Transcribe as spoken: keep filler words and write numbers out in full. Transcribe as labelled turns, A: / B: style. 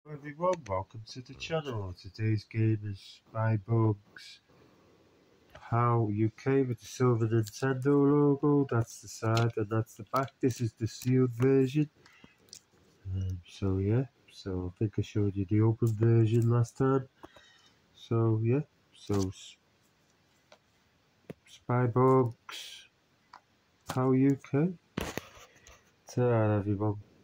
A: Hello everyone, welcome to the channel. Today's game is Spyborgs How U K with the silver Nintendo logo. That's the side and that's the back. This is the sealed version. Um, so yeah, so I think I showed you the open version last time. So yeah, so Spyborgs How U K. Ta-ra everyone.